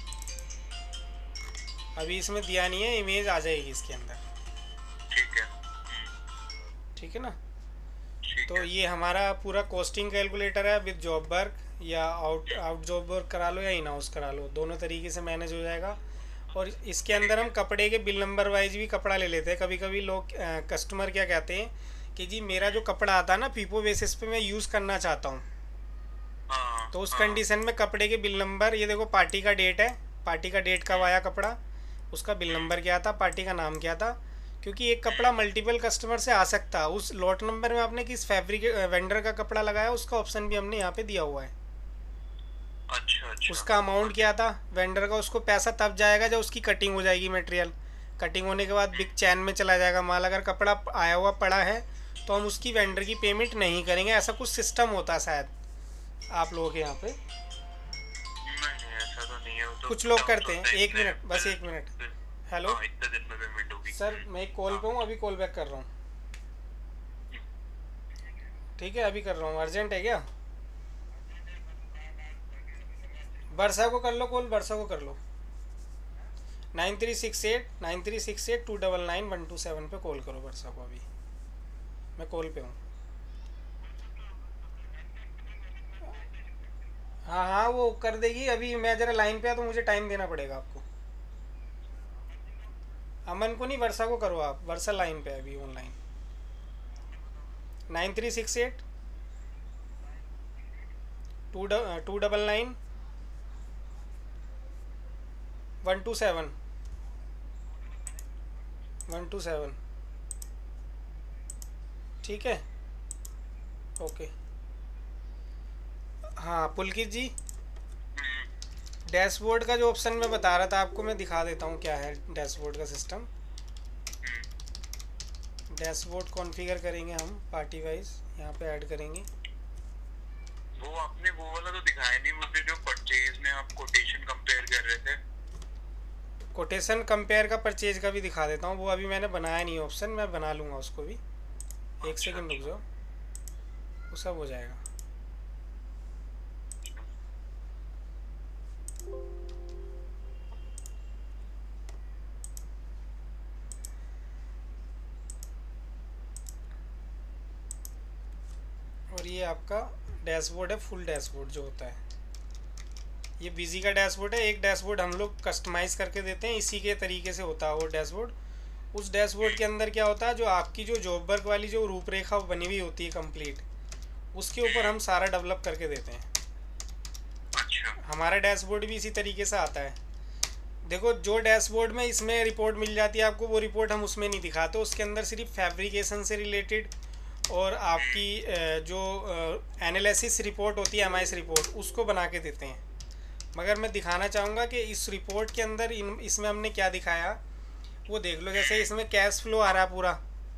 अभी इसमें दिया नहीं है, इमेज आ जाएगी इसके अंदर। ठीक है। ठीक है ना। ठीक तो है। ये हमारा पूरा कॉस्टिंग कैलकुलेटर है विद जॉब वर्क, या आउट जॉब वर्क करा लो या इन हाउस करा लो, दोनों तरीके से मैनेज हो जाएगा। और इसके अंदर हम कपड़े के बिल नंबर वाइज भी कपड़ा ले लेते हैं। कभी कभी लोग कस्टमर क्या कहते हैं कि जी मेरा जो कपड़ा आता है ना पीपो बेसिस पे मैं यूज़ करना चाहता हूँ, हाँ तो उस हाँ। कंडीशन में कपड़े के बिल नंबर, ये देखो पार्टी का डेट है, पार्टी का डेट कब आया कपड़ा, उसका बिल नंबर क्या था, पार्टी का नाम क्या था। क्योंकि एक कपड़ा मल्टीपल कस्टमर से आ सकता है, उस लॉट नंबर में आपने किस फैब्रिक वेंडर का कपड़ा लगाया उसका ऑप्शन भी हमने यहाँ पे दिया हुआ है। अच्छा अच्छा। उसका अमाउंट क्या था वेंडर का, उसको पैसा तब जाएगा जब उसकी कटिंग हो जाएगी मटेरियल। कटिंग होने के बाद बिग चैन में चला जाएगा माल। अगर कपड़ा आया हुआ पड़ा है तो हम उसकी वेंडर की पेमेंट नहीं करेंगे, ऐसा कुछ सिस्टम होता है शायद आप लोगों के यहाँ पे। नहीं ऐसा तो नहीं है, वो तो कुछ लोग डाउट करते होता हैं, है एक इतने मिनट बस, एक मिनट। हेलो हाँ, इतने दिन में पेमेंट होगी। सर, मैं एक कॉल हाँ। पे हूँ, अभी कॉल बैक कर रहा हूँ। ठीक है, अभी कर रहा हूँ, अर्जेंट है क्या। वर्षा को कर लो कॉल, वर्षा को कर लो। 9368 पे कॉल करो वर्षा को, अभी मैं कॉल पे हूँ। हाँ हाँ, वो कर देगी। अभी मैं ज़रा लाइन पे आ तो मुझे टाइम देना पड़ेगा आपको। अमन को नहीं, वर्षा को करो आप, वर्षा लाइन पे है अभी ऑनलाइन। 9368 299 127। ठीक है, ओके। हाँ पुलकित जी, डैशबोर्ड का जो ऑप्शन मैं बता रहा था आपको, मैं दिखा देता हूँ क्या है डैशबोर्ड का सिस्टम। डैशबोर्ड कॉन्फ़िगर करेंगे हम पार्टी वाइज, यहाँ पे ऐड करेंगे। वो आपने वो वाला तो दिखाया नहीं मुझे, जो परचेज में आप कोटेशन कंपेयर कर रहे थे। कोटेशन कंपेयर का परचेज का भी दिखा देता हूँ, वो अभी मैंने बनाया नहीं ऑप्शन, मैं बना लूँगा उसको भी। एक अच्छा सेकंड रुक अच्छा। जाओ, वो सब हो जाएगा। और ये आपका डैशबोर्ड है, फुल डैशबोर्ड जो होता है। ये बिजी का डैशबोर्ड है। एक डैशबोर्ड हम लोग कस्टमाइज़ करके देते हैं, इसी के तरीके से होता है वो डैशबोर्ड। उस डैशबोर्ड के अंदर क्या होता है, जो आपकी जो जॉब वर्क वाली जो रूपरेखा बनी हुई होती है कंप्लीट, उसके ऊपर हम सारा डेवलप करके देते हैं। अच्छा। हमारा डैशबोर्ड भी इसी तरीके से आता है। देखो, जो डैशबोर्ड में इसमें रिपोर्ट मिल जाती है आपको, वो रिपोर्ट हम उसमें नहीं दिखाते। उसके अंदर सिर्फ फैब्रिकेशन से रिलेटेड और आपकी जो एनालिसिस रिपोर्ट होती है, एमआईएस रिपोर्ट, उसको बना के देते हैं। मगर मैं दिखाना चाहूँगा कि इस रिपोर्ट के अंदर इसमें हमने क्या दिखाया, वो देख लो। जैसे इसमें कैश फ्लो आ रहा है पूरा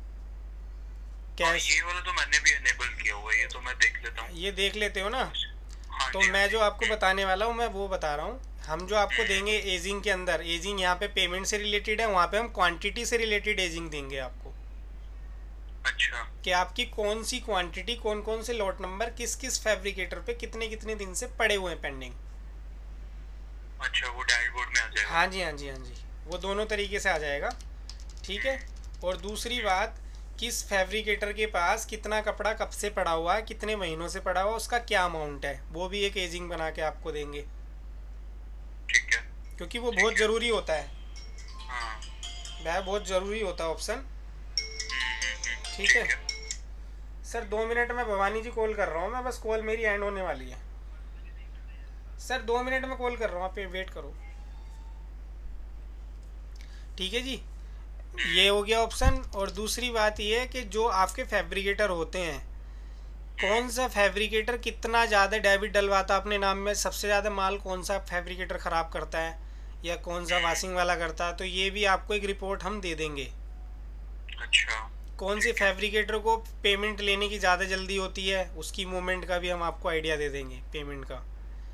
कैश। ये वाला तो मैंने भी एनेबल किया हुआ है, ये तो मैं देख लेता हूँ। ये देख लेते हो ना। हाँ तो जी, मैं हाँ जो जी। आपको बताने वाला हूँ मैं वो बता रहा हूँ। हम जो आपको देंगे एजिंग के अंदर, एजिंग यहाँ पे पेमेंट से रिलेटेड है, वहाँ पे हम क्वांटिटी से रिलेटेड एजिंग देंगे आपको, अच्छा। कि आपकी कौन सी क्वांटिटी, कौन कौन से लॉट नंबर किस किस फैब्रिकेटर पे कितने कितने दिन से पड़े हुए हैं पेंडिंग। अच्छा, वो डैशबोर्ड में आ जाएगा। हाँ जी, हाँ जी, हाँ जी, वो दोनों तरीके से आ जाएगा। ठीक है। और दूसरी बात, किस फैब्रिकेटर के पास कितना कपड़ा कब से पड़ा हुआ है, कितने महीनों से पड़ा हुआ है, उसका क्या अमाउंट है, वो भी एक एजिंग बना के आपको देंगे, ठीक है। क्योंकि वो ठीक बहुत है। ज़रूरी होता है। हाँ। वह बहुत ज़रूरी होता है ऑप्शन। ठीक ठीक है। है। सर 2 मिनट में भवानी जी कॉल कर रहा हूँ मैं, बस कॉल मेरी एंड होने वाली है। सर 2 मिनट में कॉल कर रहा हूँ, आप वेट करो। ठीक है जी। ये हो गया ऑप्शन। और दूसरी बात ये है कि जो आपके फैब्रिकेटर होते हैं, कौन सा फैब्रिकेटर कितना ज़्यादा डेबिट डलवाता है अपने नाम में, सबसे ज़्यादा माल कौन सा फैब्रिकेटर ख़राब करता है, या कौन सा वाशिंग वाला करता है, तो ये भी आपको एक रिपोर्ट हम दे देंगे। अच्छा। कौन से फैब्रिकेटर को पेमेंट लेने की ज़्यादा जल्दी होती है, उसकी मूवमेंट का भी हम आपको आइडिया दे देंगे पेमेंट का।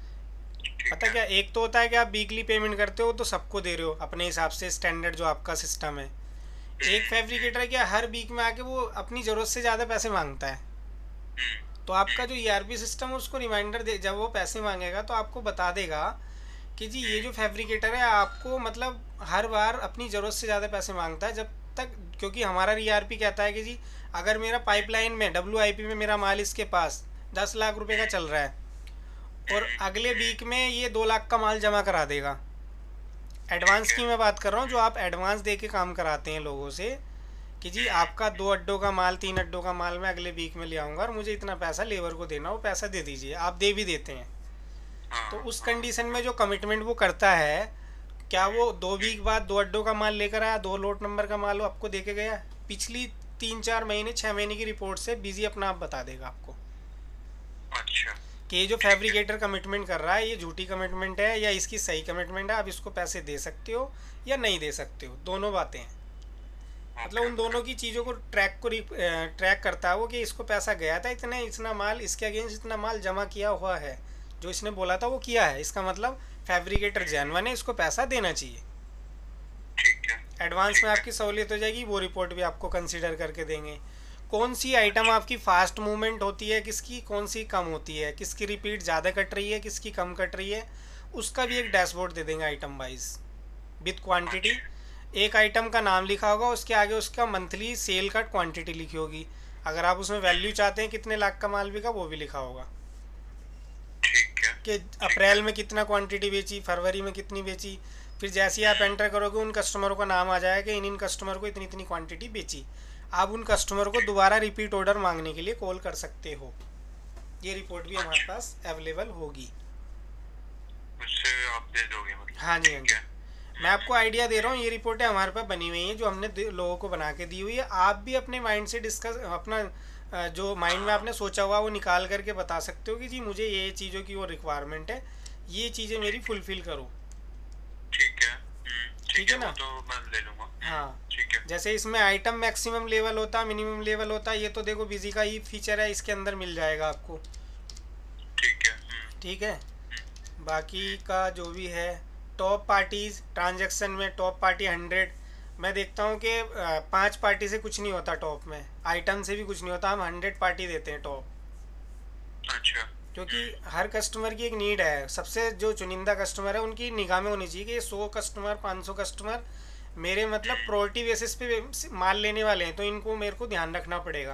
ठीक पता है। क्या, एक तो होता है कि आप वीकली पेमेंट करते हो तो सबको दे रहे हो अपने हिसाब से, स्टैंडर्ड जो आपका सिस्टम है। एक फैब्रिकेटर क्या हर वीक में आके वो अपनी ज़रूरत से ज़्यादा पैसे मांगता है, तो आपका जो ईआरपी सिस्टम है उसको रिमाइंडर दे, जब वो पैसे मांगेगा तो आपको बता देगा कि जी ये जो फैब्रिकेटर है आपको मतलब हर बार अपनी ज़रूरत से ज़्यादा पैसे मांगता है, जब तक, क्योंकि हमारा ईआरपी कहता है कि जी अगर मेरा पाइपलाइन में डब्ल्यूआईपी में मेरा माल इसके पास 10 लाख रुपए का चल रहा है और अगले वीक में ये 2 लाख का माल जमा करा देगा। एडवांस की मैं बात कर रहा हूँ, जो आप एडवांस दे के काम कराते हैं लोगों से कि जी आपका 2 अड्डों का माल, 3 अड्डों का माल मैं अगले वीक में ले आऊँगा और मुझे इतना पैसा लेबर को देना, वो पैसा दे दीजिए, आप दे भी देते हैं। तो हाँ। उस कंडीशन में जो कमिटमेंट वो करता है, क्या वो 2 वीक बाद 2 अड्डों का माल लेकर आया, 2 लोट नंबर का माल वो आपको दे के गया, पिछली 3-4 महीने 6 महीने की रिपोर्ट से बिजी अपना आप बता देगा आपको अच्छा। कि ये जो फैब्रिकेटर कमिटमेंट कर रहा है ये झूठी कमिटमेंट है या इसकी सही कमिटमेंट है, आप इसको पैसे दे सकते हो या नहीं दे सकते हो, दोनों बातें हैं। मतलब उन दोनों की चीज़ों को ट्रैक करता है वो, कि इसको पैसा गया था इतने, इतना माल इसके अगेंस्ट इतना माल जमा किया हुआ है, जो इसने बोला था वो किया है, इसका मतलब फैब्रिकेटर जेन्युइन है, इसको पैसा देना चाहिए। ठीक है। एडवांस में आपकी सहूलियत हो जाएगी, वो रिपोर्ट भी आपको कंसीडर करके देंगे। कौन सी आइटम आपकी फास्ट मूवमेंट होती है, किसकी कौन सी कम होती है, किसकी रिपीट ज़्यादा कट रही है, किसकी कम कट रही है, उसका भी एक डैशबोर्ड दे देंगे आइटम वाइज विथ क्वांटिटी। एक आइटम का नाम लिखा होगा, उसके आगे उसका मंथली सेल का क्वांटिटी लिखी होगी, अगर आप उसमें वैल्यू चाहते हैं कितने लाख का माल बिका वो भी लिखा होगा, ठीक है। कि अप्रैल में कितना क्वांटिटी बेची, फरवरी में कितनी बेची। फिर जैसे ही आप एंटर करोगे उन कस्टमरों का नाम आ जाएगा कि इन कस्टमर को इतनी इतनी क्वांटिटी बेची। आप उन कस्टमर को दोबारा रिपीट ऑर्डर मांगने के लिए कॉल कर सकते हो। ये रिपोर्ट भी हमारे पास अवेलेबल होगी। उससे आप दे दोगे मतलब? हाँ जी, हाँ जी, मैं आपको आइडिया दे रहा हूँ, ये रिपोर्टें हमारे पास बनी हुई हैं जो हमने लोगों को बना के दी हुई है। आप भी अपने माइंड से डिस्कस, अपना जो माइंड में आपने सोचा हुआ वो निकाल करके बता सकते हो कि जी मुझे ये चीज़ों की वो रिक्वायरमेंट है, ये चीज़ें मेरी फुलफ़िल करो। ठीक है। ठीक है ना? वो तो मैं ले लूँगा। हाँ, ठीक है। जैसे इसमें आइटम मैक्सिमम लेवल होता है, मिनिमम लेवल होता है, ये तो देखो बिजी का ही फीचर है, इसके अंदर मिल जाएगा आपको। ठीक है। ठीक है। बाकी का जो भी है, टॉप पार्टीज़ ट्रांजैक्शन में टॉप पार्टी 100, मैं देखता हूँ कि 5 पार्टी से कुछ नहीं होता टॉप में, आइटम से भी कुछ नहीं होता, हम 100 पार्टी देते हैं टॉप। अच्छा। क्योंकि हर कस्टमर की एक नीड है, सबसे जो चुनिंदा कस्टमर है उनकी निगाह में होनी चाहिए कि ये 100 कस्टमर 500 कस्टमर मेरे मतलब प्रायोरिटी बेसिस पे माल लेने वाले हैं, तो इनको मेरे को ध्यान रखना पड़ेगा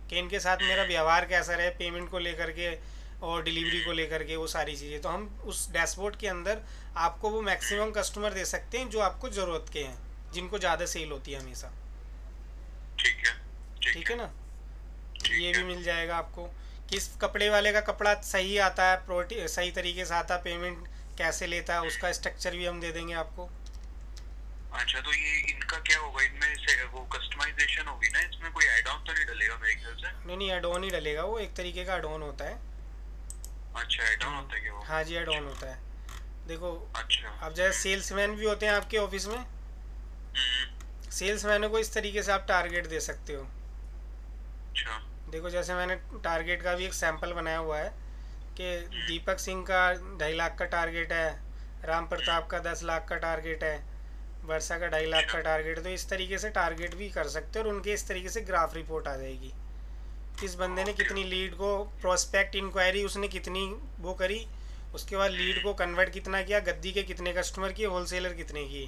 कि इनके साथ मेरा व्यवहार कैसा रहे पेमेंट को लेकर के और डिलीवरी को लेकर के, वो सारी चीज़ें। तो हम उस डैशबोर्ड के अंदर आपको वो मैक्सिमम कस्टमर दे सकते हैं जो आपको ज़रूरत के हैं, जिनको ज़्यादा सेल होती है हमेशा। ठीक है। ठीक ठीक है है। ना। ये ठीक भी है। मिल जाएगा आपको। किस कपड़े वाले का कपड़ा सही आता है, प्रोटी सही तरीके से आता है, पेमेंट कैसे लेता है, उसका स्ट्रक्चर भी हम दे देंगे आपको। अच्छा, तो ये इनका क्या होगा, इनमें से वो कस्टमाइजेशन होगी ना, इसमें कोई ऐड ऑन तो नहीं डलेगा मेरे ख्याल से? नहीं नहीं, एड ऑन ही डलेगा, वो एक तरीके का एड ऑन होता है। अच्छा, ऐड ऑन होता है क्या वो? हाँ जी, एड ऑन अच्छा। होता है। देखो, अच्छा। अब जैसे सेल्समैन भी होते हैं आपके ऑफिस में, हम्म। सेल्समैनों को इस तरीके से आप टारगेट दे सकते हो। अच्छा। देखो, जैसे मैंने टारगेट का भी एक सैंपल बनाया हुआ है कि दीपक सिंह का 2.5 लाख का टारगेट है, राम प्रताप का 10 लाख का टारगेट है, वर्षा का 2.5 लाख अच्छा। का टारगेट। तो इस तरीके से टारगेट भी कर सकते हो और उनके इस तरीके से ग्राफ रिपोर्ट आ जाएगी। किस बंदे ने ओके। कितनी लीड को, प्रोस्पेक्ट इंक्वायरी उसने कितनी वो करी, उसके बाद लीड को कन्वर्ट कितना किया, गद्दी के कितने कस्टमर किए, होलसेलर कितने किए,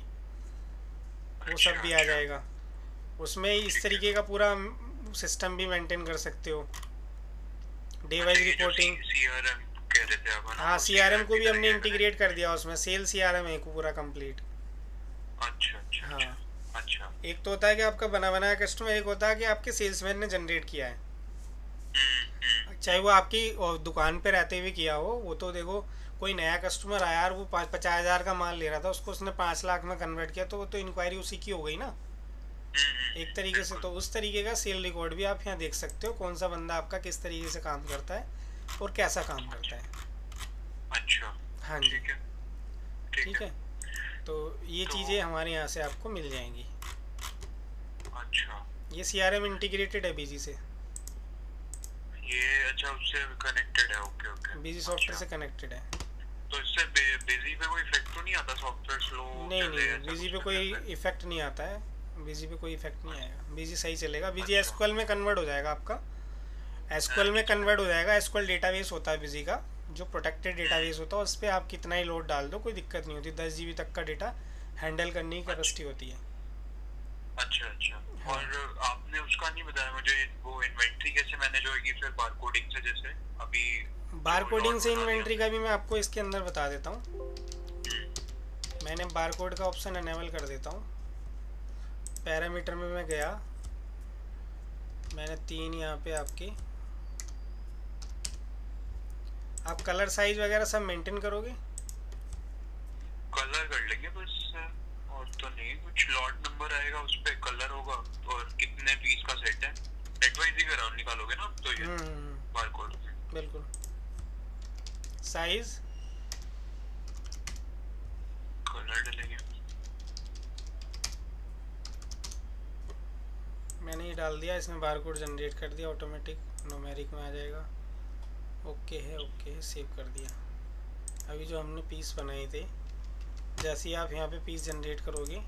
वो सब अच्छा। भी आ अच्छा। जाएगा उसमें। इस ठीक है। तरीके का पूरा सिस्टम भी मेंटेन कर सकते हो, डे अच्छा, वाइज ये जो रिपोर्टिंग। सीआरएम कह रहे थे आप, है ना, हाँ, वो सीआरएम सीआरएम को भी भी हमने डल जाएगा ना इंटीग्रेट कर इसमें? दिया उसमें, सेल सीआरएम है पूरा कंप्लीट। अच्छा अच्छा हाँ, अच्छा। अच्छा। एक तो होता है कि आपका बना बनाया कस्टमर, एक होता है कि आपके सेल्समैन ने जनरेट किया है, चाहे वो आपकी दुकान पे रहते हुए किया हो। वो तो देखो, कोई नया कस्टमर आया और वो 50,000 का माल ले रहा था, उसको उसने 5 लाख में कन्वर्ट किया, तो वो तो इंक्वायरी उसी की हो गई ना, एक तरीके से। बिल्कुल। तो उस तरीके का सेल रिकॉर्ड भी आप यहाँ देख सकते हो, कौन सा बंदा आपका किस तरीके से काम करता है और कैसा काम करता अच्छा। है। अच्छा। हाँ जी। ठीक है। ठीक ठीक है। है। तो ये तो चीज़ें हमारे यहाँ से आपको मिल जाएंगी। अच्छा, ये सीआरएम इंटीग्रेटेड है बीजी से, ये अच्छा उससे कनेक्टेड है, ओके ओके। बीजी सॉफ्टवेयर अच्छा, से कनेक्टेड है। तो इससे बिजी पे कोई इफेक्ट तो नहीं आता, सॉफ्टवेयर स्लो नहीं चले नहीं, ऐसा बीजी कुछ पे तो नहीं कोई होता है? इफेक्ट नहीं आता है, बीजी पे कोई इफेक्ट नहीं आएगा, बीजी सही चलेगा। बीजी अच्छा। एसक्यूएल में कन्वर्ट हो जाएगा आपका, एसक्यूएल में अच्छा। कन्वर्ट हो जाएगा। एसक्यूएल डेटाबेस होता है बिजी का, जो प्रोटेक्टेड हम्म। डेटाबेस होता है, उस पर आप कितना ही लोड डाल दो कोई दिक्कत नहीं होती, 10 GB तक का डेटा हैंडल करने की अच्छा कैपेसिटी होती है। अच्छा। अच्छा। हाँ, और आपने उसका नहीं बताया मुझे, वो इन्वेंट्री कैसे मैनेज होगी फिर बार कोडिंग से, जैसे अभी बार जो कोडिंग लॉट से बता दिया इन्वेंट्री का हमने? भी मैं आपको इसके अंदर बता देता हूँ। मैंने बार कोड का ऑप्शन अनेबल कर देता हूँ। पैरामीटर में मैं गया, मैंने 3 यहाँ पे आपकी, आप कलर साइज वगैरह सब मेंटेन करोगे। कलर कर लेंगे बस, और तो नहीं कुछ। लॉट नंबर आएगा, उस पे कलर होगा, और कितने पीस का सेट है, सेट वाइज ही करा निकालोगे ना आप तो ये बारकोड? बिल्कुल। साइज कलर डलेंगे। मैंने ही डाल दिया, इसमें बार कोड जनरेट कर दिया ऑटोमेटिक, न्यूमेरिक में आ जाएगा। ओके है, ओके है, सेव कर दिया। अभी जो हमने पीस बनाए थे, जैसे ही आप यहाँ पे पीस जनरेट करोगे,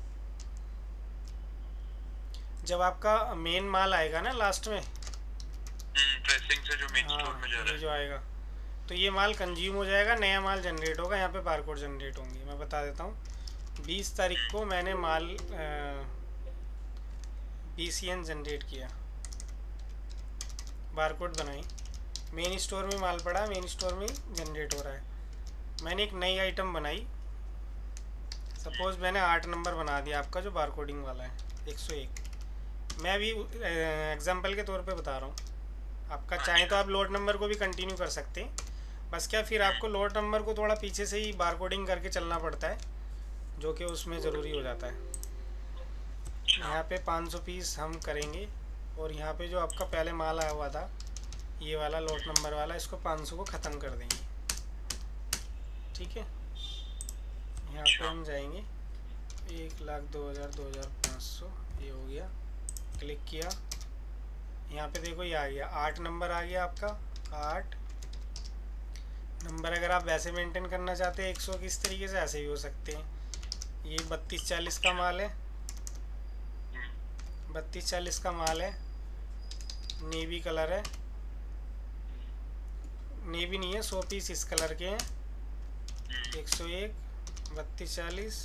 जब आपका मेन माल आएगा ना लास्ट में, प्रेसिंग से जो मेन स्टोर हाँ में जा रहा ये है। जो आएगा, तो ये माल कंज्यूम हो जाएगा, नया माल जनरेट होगा, यहाँ पे बारकोड जनरेट होंगे। मैं बता देता हूँ, 20 तारीख को मैंने माल BCN जनरेट किया, बारकोड बनाई, मेन स्टोर में माल पड़ा, मेन स्टोर में जनरेट हो रहा है। मैंने एक नई आइटम बनाई, सपोज़ मैंने 8 नंबर बना दिया आपका जो बारकोडिंग वाला है, 101। मैं अभी एग्जांपल के तौर पे बता रहा हूँ, आपका चाहे तो अच्छा। आप लोड नंबर को भी कंटिन्यू कर सकते हैं। बस क्या, फिर आपको लोड नंबर को थोड़ा पीछे से ही बारकोडिंग करके चलना पड़ता है, जो कि उसमें ज़रूरी हो जाता है। अच्छा। यहाँ पे 500 पीस हम करेंगे, और यहाँ पे जो आपका पहले माल आया हुआ था, ये वाला लोड नंबर वाला, इसको 500 को ख़त्म कर देंगे। ठीक है, यहाँ पे अच्छा। हम जाएंगे, 1,02,000, 2,500, ये हो गया। क्लिक किया, यहाँ पे देखो ये आ गया, 8 नंबर आ गया आपका। 8 नंबर अगर आप वैसे मेंटेन करना चाहते हैं 100 की, इस तरीके से ऐसे भी हो सकते हैं। ये 32-40 का अच्छा। माल है, 32-40 का माल है, नेवी कलर है, नेवी नहीं है, 100 पीस इस कलर के हैं। 101, 32-40,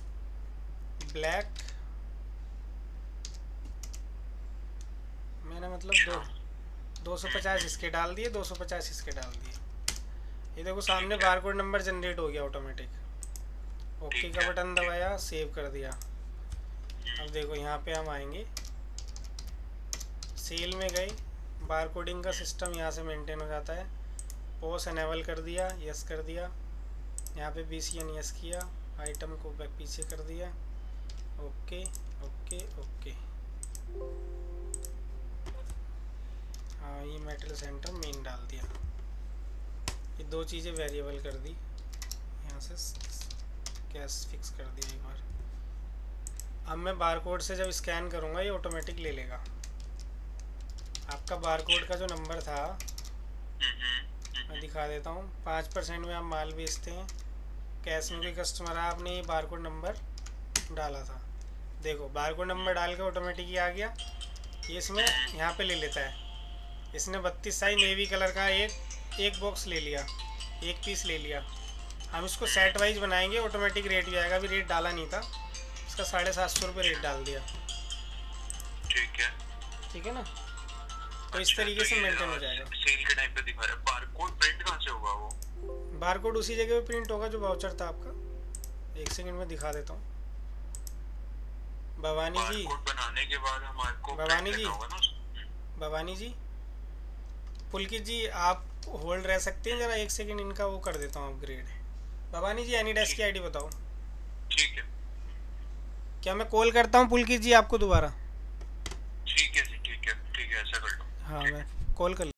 ब्लैक, मैंने मतलब अच्छा। 250 इसके डाल दिए, 250 इसके डाल दिए। ये देखो सामने बारकोड नंबर जनरेट हो गया ऑटोमेटिक। ओके ठीक का है। बटन दबाया, सेव कर दिया। हम्म, अब देखो यहाँ पे हम आएंगे, सेल में गए, बार कोडिंग का सिस्टम यहाँ से मेंटेन हो जाता है। पोस एनेबल कर दिया, यस कर दिया। यहाँ पे BCN यस किया, आइटम को बैक पीछे कर दिया। Okay okay okay. हाँ ये मेटल सेंटर मेन डाल दिया। ये दो चीज़ें वेरिएबल कर दी, यहाँ से कैश फिक्स कर दिया एक बार। अब मैं बारकोड से जब स्कैन करूँगा ये ऑटोमेटिक ले लेगा। आपका बारकोड का जो नंबर था मैं दिखा देता हूँ। 5% में आप माल बेचते हैं, कैश में कोई कस्टमर है, आपने ये बारकोड नंबर डाला था। देखो बारकोड नंबर डाल के ऑटोमेटिक ही आ गया। ये इसमें यहाँ पे ले लेता है। इसने 32 साइज नेवी कलर का एक बॉक्स ले लिया, एक पीस ले लिया। हम इसको सेट वाइज बनाएंगे, ऑटोमेटिक रेट भी आएगा। अभी रेट डाला नहीं था, इसका 750 रुपये रेट डाल दिया। ठीक है ना, तो इस तरीके से मेंटेन हो जाएगा। सेल के टाइम पे दिखा रहा है। बारकोड प्रिंट कहाँ से होगा वो? बारकोड उसी जगह पे प्रिंट होगा जो वाउचर था आपका। एक सेकंड में दिखा देता हूँ। भवानी जी, बारकोड बनाने के बाद हमारे को भवानी जी, होगा ना। भवानी जी, पुलकित जी आप होल्ड रह सकते हैं जरा, एक सेकंड इनका वो कर देता हूँ अपग्रेड। भवानी जी एनीडेस्क की आईडी बताओ। ठीक है, क्या मैं कॉल करता हूँ पुलकित जी आपको दोबारा? ठीक है जी, ठीक है, ठीक है, ऐसा कर लो। हाँ मैं कॉल कर